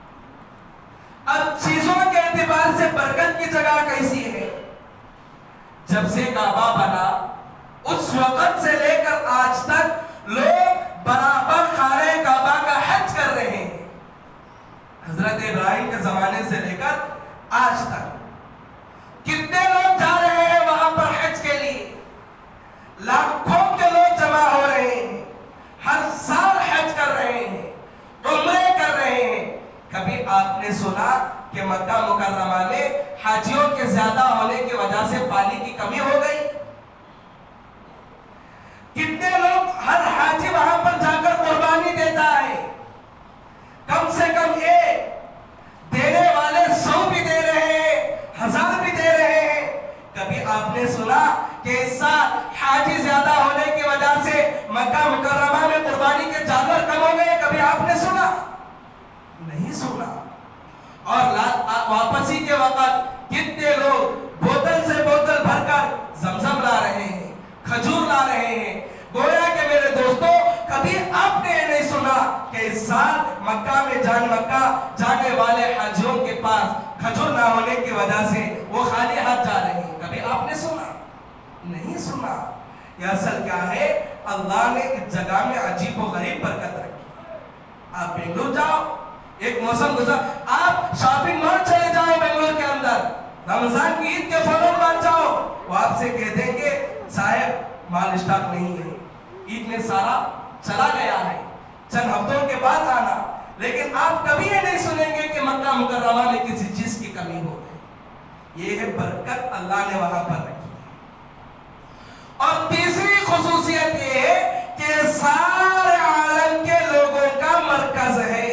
अब चीजों के एतबार से बरकत की जगह कैसी है? जब से काबा बना उस वक्त से लेकर आज तक लोग बराबर खाने काबा का हज कर रहे हैं। हजरत इब्राहिम के जमाने से लेकर आज तक कितने लोग जा रहे हैं वहां पर हज के लिए? लाखों के लोग जमा हो रहे हैं, हर साल हज कर रहे हैं, उम्रे कर रहे हैं। कभी आपने सुना कि मक्का मुकर्रमा में हाजियों के ज्यादा होने की वजह से पानी की कमी हो गई? कितने लोग, हर हाजी वहां पर जाकर कुर्बानी देता है, कम से कम एक देने वाले सौ भी दे रहे हैं, हजार भी दे रहे हैं। कभी आपने सुना कि इस साल हाजी ज्यादा होने की वजह से मक्का मुकर्रमा में कुर्बानी के जानवर कम हो गए? कभी आपने सुना? नहीं सुना। और वापसी के वक्त कितने लोग बोतल आपने ये नहीं सुना कि इस साल मक्का में जान मक्का जाने वाले हाजियों के पास खजूर ना होने की वजह से वो खाली हाथ जा रहे हैं? कभी आपने सुना? नहीं सुना। यह असल क्या है, अल्लाह ने इस जगह में अजीब व गरीब बरकत रखी। आप बेंगलुरु जाओ, एक मौसम गुजर, आप शॉपिंग मॉल चले जाओ बेंगलुरु के अंदर, रमजान की ईद के फौरन बाद जाओ, वो आपसे कह देंगे साहब माल स्टॉक नहीं है, ईद में सारा चला गया है, चंद हफ्तों के बाद आना। लेकिन आप कभी ये नहीं सुनेंगे कि मक्का मुकर्रमा में किसी चीज की कमी हो गई। ये है बरकत अल्लाह ने वहां पर रखी। और तीसरी खुसूसियत ये है कि सारे आलम के लोगों का मरकज है।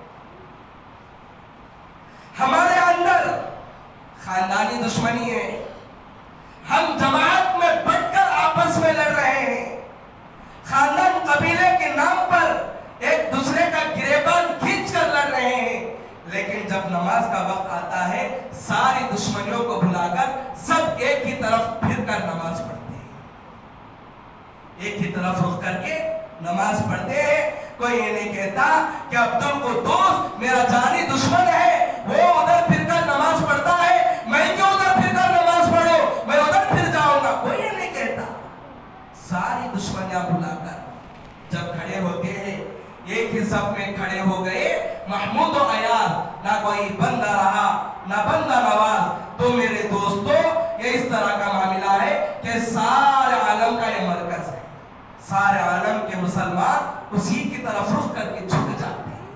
हमारे अंदर खानदानी दुश्मनी है, हम जमात में बढ़कर आपस में लड़ रहे हैं, खानदान कबीले के नाम पर एक दूसरे का गिरेबान खींच कर लड़ रहे हैं। लेकिन जब नमाज का वक्त आता है, सारी दुश्मनियों को भुलाकर सब एक ही तरफ फिरकर नमाज पढ़ते हैं, एक ही तरफ रुख करके नमाज पढ़ते हैं। कोई ये नहीं कहता कि अब्दुल को दोस्त मेरा जानी दुश्मन है, वो उधर फिरकर नमाज पढ़ता है, मैं क्यों उधर फिरकर नमाज पढ़ो, मैं उधर फिर जाऊंगा। कोई ये नहीं कहता। सारी दुश्मनियां भुलाकर जब खड़े होते हैं, एक ही सब में खड़े हो गए, महमूद और अयार, ना कोई बंदा रहा ना बंदा नवाज। तो मेरे दोस्तों, ये इस तरह का मामला है कि सारे आलम का ये मरकज है, सारे आलम के मुसलमान उसी की तरफ रुख करके झुक जाते हैं।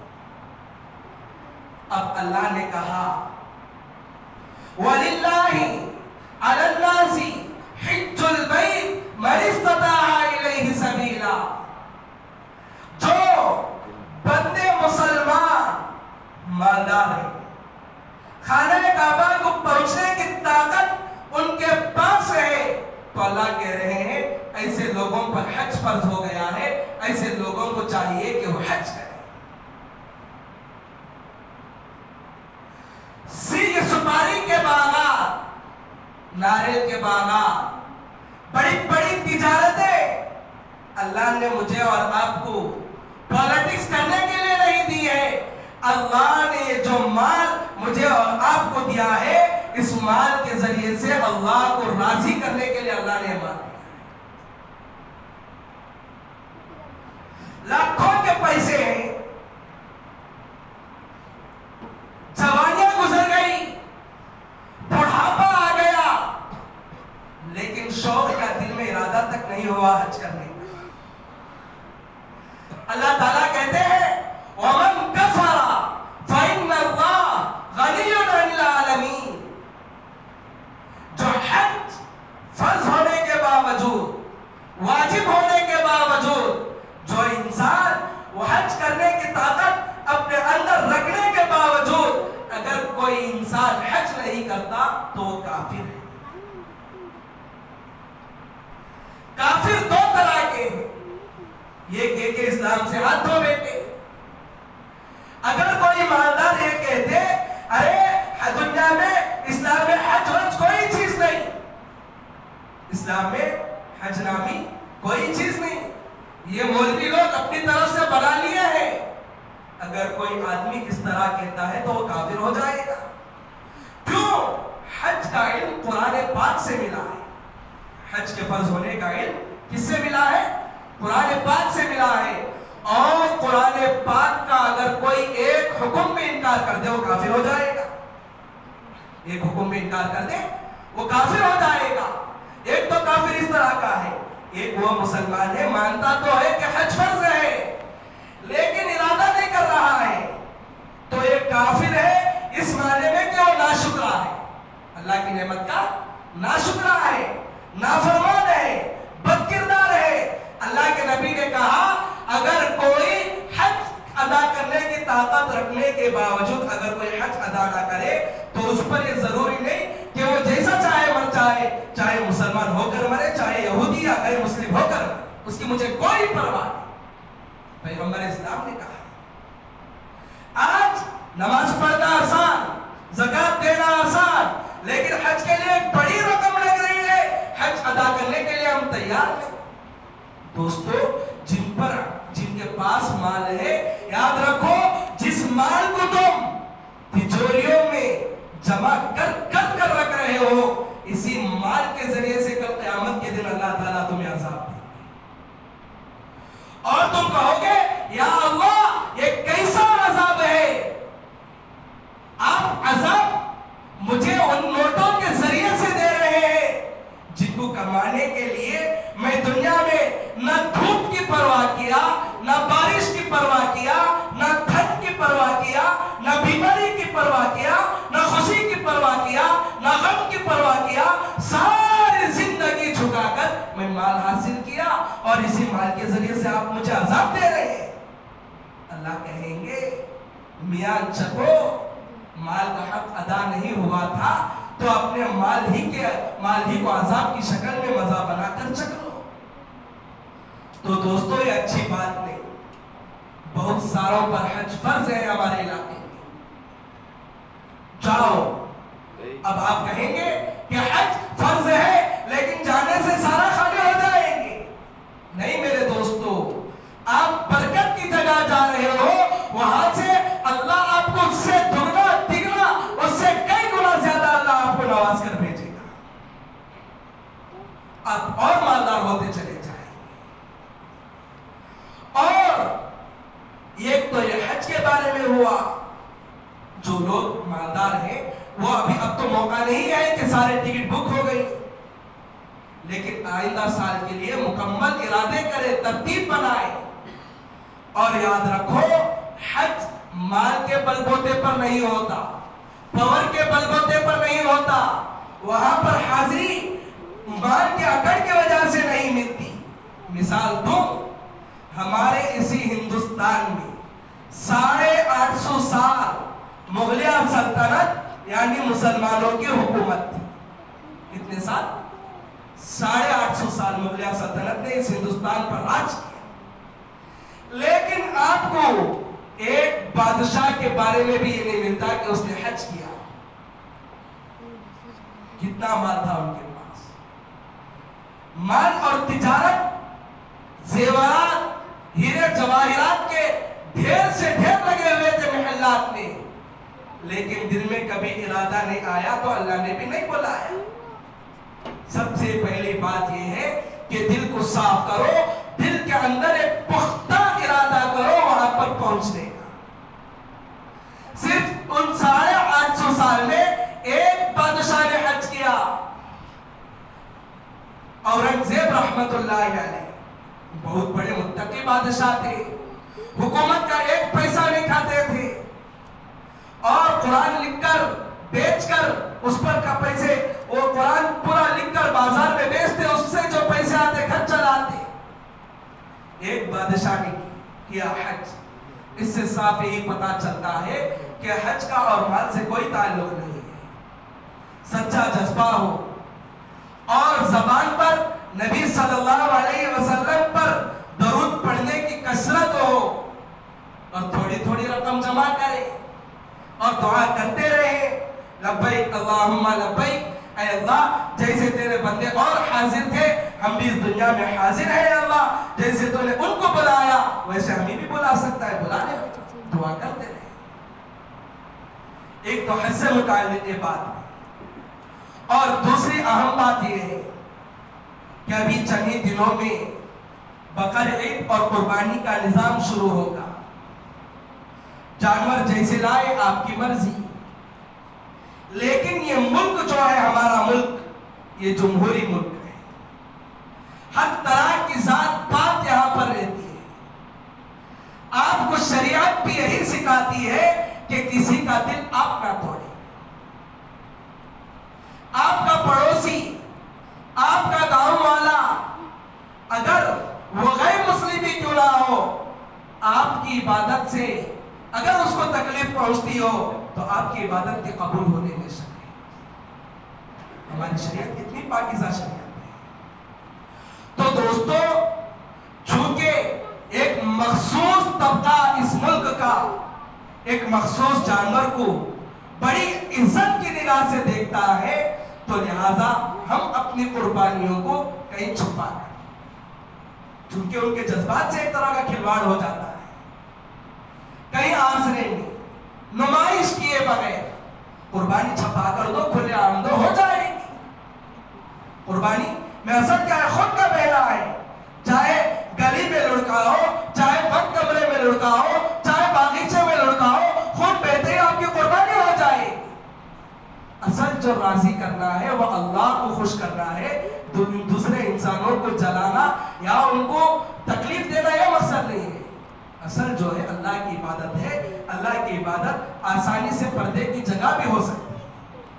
अब अल्लाह ने कहा वलिल्लाहि अलन्नासी हिज्जुल बैत मन इस्तताअ इलैहि सबीला। जो बंदे मुसलमान मालदार है, खाने काबा को पहुंचने की ताकत उनके पास है, तो अल्लाह कह रहे हैं ऐसे लोगों पर हज फर्ज हो गया है, ऐसे लोगों को चाहिए कि वो हज करें। सीग सुपारी के बागात, नारियल के बागात, बड़ी बड़ी तिजारतें अल्लाह ने मुझे और आपको पॉलिटिक्स करने के लिए नहीं दी है। अल्लाह ने जो माल मुझे और आपको दिया है, इस माल के जरिए से अल्लाह को राजी करने के लिए अल्लाह ने माल दिया। लाखों के पैसे हैं, जवानियां गुजर गई, बुढ़ापा आ गया, लेकिन शौक का दिल में इरादा तक नहीं हुआ हज करने का। अल्लाह ताला कहते हैं वमन कफरा फइन्नल्लाह गनियुन अनिल आलमीन। जो हज फर्ज होने के बावजूद, वाजिब होने के बावजूद, जो इंसान वो हज करने की ताकत अपने अंदर रखने के बावजूद अगर कोई इंसान हज नहीं करता तो वो काफिर है। काफिर दो तरह के हैं, ये कह के इस्लाम से हाथ धो बेटे। अगर कोई ईमानदार ये कहते अरे दुनिया में इस्लाम में हज वज कोई चीज नहीं, इस्लाम में हज नामी कोई चीज नहीं, ये मौलवी लोग अपनी तरफ से बना लिए हैं, अगर कोई आदमी इस तरह कहता है तो वो काफिर हो जाएगा। क्यों? हज का इल्म कुरान पाक से मिला है। हज के फर्ज होने का इल्म किससे मिला है? कुरान पाक से मिला है। और कुरान पाक का अगर कोई एक हुक्म में इनकार कर दे वो काफिर हो जाएगा। एक हुक्म में इनकार कर दे वो काफिर हो जाएगा। एक तो काफिर इस तरह का है, एक वो मुसलमान है, मानता तो है कि हज फर्ज है लेकिन इरादा नहीं कर रहा है, तो एक काफिर है इस मायने में कि वो नाशुक्रा है, अल्लाह की नेमत का नाशुक्रा है, नाफरमान है, बदकिरदार है। अल्लाह के नबी ने कहा अगर कोई हज अदा करने की ताकत रखने के बावजूद अगर कोई हज अदा ना करे तो उस पर ये जरूरी नहीं कि वो जैसा चाहे मर जाए, चाहे मुसलमान होकर मरे, चाहे यहूदी या गैर मुस्लिम होकर, उसकी मुझे कोई परवाह नहीं। पैगंबर इस्लाम ने कहा आज नमाज पढ़ना आसान, ज़कात देना आसान, लेकिन हज के लिए एक बड़ी रकम लग रही है, हज अदा करने के लिए हम तैयार नहीं। दोस्तों, जिन पर जिनके पास माल है, याद रखो जिस माल को तुम तिजोरियों में जमा कर कर कर रख रहे हो, इसी माल के जरिए से कल क़यामत के दिन अल्लाह ताला तुम्हें अज़ाब देंगे। और तुम कहोगे या अल्लाह ये कैसा अज़ाब है? आप अज़ाब मुझे उन नोटों के जरिए से दे रहे हैं जिनको कमाने के लिए मैं दुनिया में न धूप की परवाह किया, न बारिश की परवाह किया, न ठंड की परवाह किया, न बीमारी की परवाह किया, न खुशी की परवाह किया, न गम की परवाह किया, सारी जिंदगी झुकाकर मैं माल हासिल किया और इसी माल के जरिए से आप मुझे अज़ाब दे रहे हैं। अल्लाह कहेंगे मियां चको, माल का हक अदा नहीं हुआ था तो अपने माल ही के माल ही को अजाब की शक्ल में मजा बनाकर चख लो। तो दोस्तों ये अच्छी बात नहीं, बहुत सारों पर हज फर्ज है हमारे इलाके में। जाओ, अब आप कहेंगे कि हज फर्ज है लेकिन जाने से सारा खाली हो जाएंगे। नहीं मेरे दोस्तों, आप बरकत की जगह जा रहे हो, वहां से अल्लाह आपको उससे दुगना तिगना उससे कई गुना ज्यादा अल्लाह आपको नवाज कर भेजेगा। आप और मालदार होते चले जाएंगे। और एक तो ये हज के बारे में हुआ, जो लोग मालदार हैं वो अभी अब तो मौका नहीं है कि सारे टिकट बुक हो गई, लेकिन आइंदा साल के लिए मुकम्मल इरादे करें, तरतीब बनाए। और याद रखो हज माल के बलबूते पर नहीं होता, पावर के बलबूते पर नहीं होता, वहां पर हाजिरी माल के अकड़ की वजह से नहीं मिलती। मिसाल दूं, हमारे इसी हिंदुस्तान में साढ़े आठ सौ साल मुगलिया सल्तनत यानी मुसलमानों की हुकूमत थी। कितने साल? साढ़े आठ सौ साल मुगलिया सल्तनत ने इस हिंदुस्तान पर राज किया। लेकिन आपको एक बादशाह के बारे में भी ये नहीं मिलता कि उसने हज किया। कितना माल था उनके पास, माल और तिजारत, जेवरात, हीरे जवाहिरात के ढेर से ढेर लगे हुए थे महल्लात में, लेकिन दिल में कभी इरादा नहीं आया तो अल्लाह ने भी नहीं बुलाया। सबसे पहली बात यह है कि दिल को साफ करो, दिल के अंदर एक पुख्ता इरादा करो वहां पर पहुंचने का। सिर्फ उन साढ़े आठ सौ साल में एक बादशाह ने हज किया, औरंगजेब रहमतुल्लाह अलैह, बहुत बड़े मुत्तकी बादशाह थे, हुकूमत का एक पैसा नहीं खाते थे और कुरान लिखकर बेचकर उस पर का पैसे, वो कुरान पूरा लिखकर बाजार में बेचते, उससे जो पैसे आते घर चलाते। एक बादशाह ने किया हज। इससे साफ यही पता चलता है कि हज का और माल से कोई ताल्लुक नहीं है। सच्चा जज्बा हो और जबान पर नबी सल्लल्लाहु अलैहि वसल्लम पर दरूद पढ़ने की कसरत हो और थोड़ी थोड़ी रकम जमा करे और दुआ करते रहे, लब्बैक अल्लाहुम्मा लब्बैक, ऐ अल्लाह जैसे तेरे बंदे और हाजिर थे हम भी इस दुनिया में हाजिर हैं अल्लाह, जैसे तूने उनको बुलाया वैसे हमें भी बुला सकता है, बुला ले, दुआ करते रहे। एक तो हज से मुताल्लिक़ ये बात, और दूसरी अहम बात यह है कि अभी चंद ही दिनों में बकर ईद और कुर्बानी का निजाम शुरू होगा। जानवर जैसे लाए आपकी मर्जी, लेकिन ये मुल्क जो है हमारा मुल्क, ये जमहूरी मुल्क है। हर तरह की जात पात यहां पर रहती है। आपको शरीयत भी यही सिखाती है कि किसी का दिल आप ना तोड़े। आपका पड़ोसी, आपका गांव वाला, अगर वो गैर मुस्लिम ही क्यों ना हो, आपकी इबादत से अगर उसको तकलीफ पहुंचती हो तो आपकी इबादत के कबूल होने में शक है। हमारी शरीयत कितनी पाकीज़ा शरीयत है। तो दोस्तों, चूंकि एक मखसूस तबका इस मुल्क का एक मखसूस जानवर को बड़ी इज्जत की निगाह से देखता है, तो लिहाजा हम अपनी कुर्बानियों को कहीं छुपा क्योंकि उनके जज्बात से एक तरह का खिलवाड़ हो जाता है। कहीं आसरे में नुमाइश किए बगैर कुर्बानी छपा कर दो, खुले आम दो, हो जाएगी कुर्बानी में। असर क्या है? खुद का बेला है, चाहे गली में लुढ़काओ, चाहे बंद कमरे में लुढ़काओ, चाहे बागीचे में लुढ़काओ, खुद बेहते ही आपकी कुर्बानी हो जाएगी। असल जो राजी करना है वो अल्लाह को खुश करना है, दूसरे इंसानों को जलाना या उनको तकलीफ देना यह मकसद नहीं है। असल जो है अल्लाह की इबादत है। अल्लाह की इबादत आसानी से पर्दे की जगह भी हो सकती है।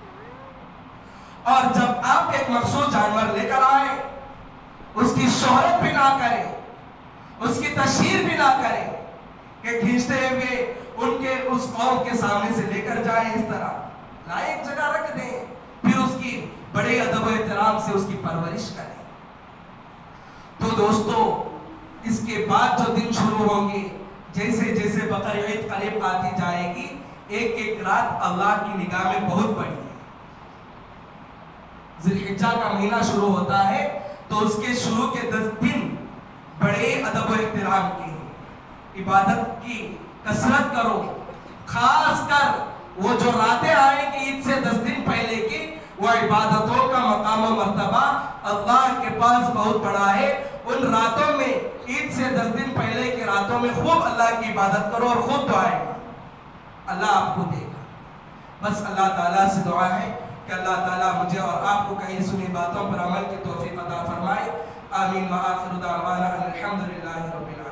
और जब आप एक मखसूस जानवर लेकर आए, उसकी शोहरत भी ना करें, उसकी तशहीर भी ना करें कि खींचते हुए उनके उस कौम के सामने से लेकर जाए, इस तरह लाए एक जगह रख दें, फिर उसकी बड़े अदब एहतराम से उसकी परवरिश करें। तो दोस्तों, इसके बाद जो दिन शुरू होंगे, जैसे जैसे बकर ईद करीब आती जाएगी, एक एक रात अल्लाह की निगाह में बहुत बड़ी है। ज़िलहिज्जा का महीना शुरू होता है तो उसके शुरू के दस दिन बड़े अदब और एहतराम के हैं। इबादत की कसरत करो, खास कर वो जो रातें आएंगी ईद से दस दिन पहले की, वो इबादतों का मकाम और मर्तबा अल्लाह के पास बहुत बड़ा है। उन रातों में, ईद से दस दिन पहले की रातों में खूब अल्लाह की इबादत करो और खूब दुआएं, अल्लाह आपको देगा। बस अल्लाह ताला से दुआ है कि अल्लाह ताला मुझे और आपको कहीं सुनी बातों पर अमल की तौफीक अता फरमाए। आमीन व आखिरु दावाना अल्हम्दुलिल्लाहि रब्बिल आलमीन।